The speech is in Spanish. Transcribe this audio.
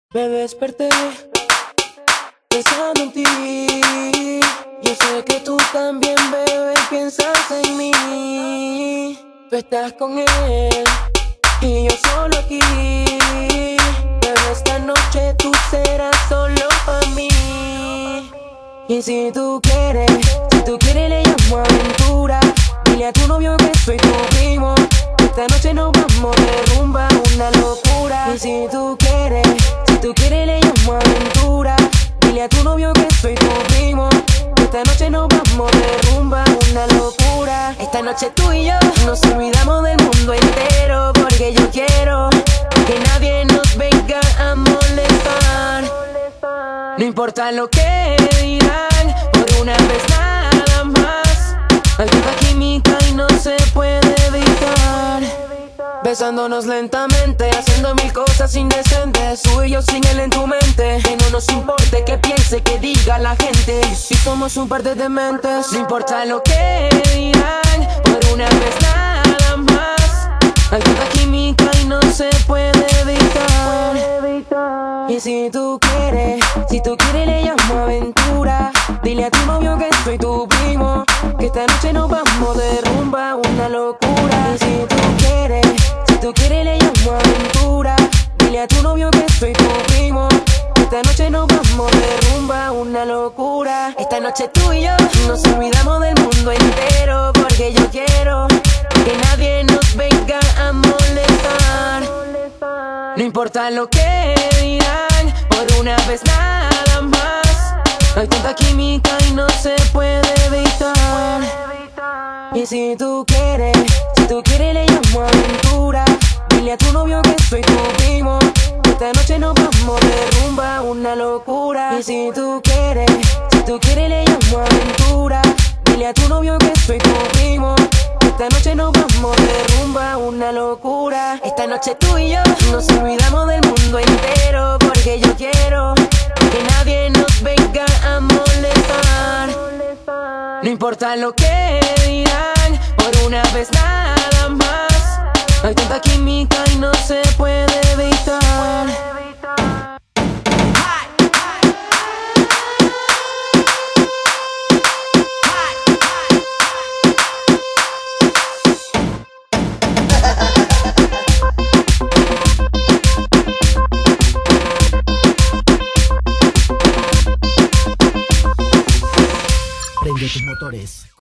Me desperté pensando en ti. Yo sé que tú también, bebé, piensas en mí. Tú estás con él y yo solo aquí. Pero esta noche tú serás solo para mí. Y si tú quieres le llamo aventura. Dile a tu novio que soy tu primo. Esta noche nos vamos de rumba, una locura. Y si tú quieres le llamo aventura. Dile a tu novio que soy tu primo. Esta noche nos vamos de rumba, una locura. Esta noche tú y yo nos olvidamos del mundo entero. Porque yo quiero que nadie nos venga a molestar. No importa lo que dirán, por una vez nada más. Hay tanta química y no se puede evitar. Besándonos lentamente, haciendo mil cosas indecentes. Tú y yo sin él en tu mente. Que no nos importe que piense, que diga la gente. Si somos un par de dementes. No importa lo que dirán, por una vez nada más. Hay tanta química y no se puede evitar. Y si tú quieres le llamo aventura. Dile a tu novio que soy tu primo. Que esta noche nos vamos de rumba, una locura. Y si tú quieres le llamo aventura. Dile a tu novio que soy tu primo. Que esta noche nos vamos de rumba, una locura. Esta noche tú y yo nos olvidamos del mundo entero. Porque yo quiero que nadie nos venga a molestar. No importa lo que dirán, por una vez nada más. Hay tanta química y no se puede evitar. Y si tú quieres le llamo aventura. Dile a tu novio que soy tu primo. Esta noche nos vamos de rumba, una locura. Y si tú quieres le llamo aventura. Dile a tu novio que soy tu primo. Esta noche nos vamos de rumba, una locura. Esta noche tú y yo nos olvidamos del mundo entero. Porque yo quiero que nadie nos venga a molestar. No importa lo que dirán, por una vez nada más. Hay tanta química y no se puede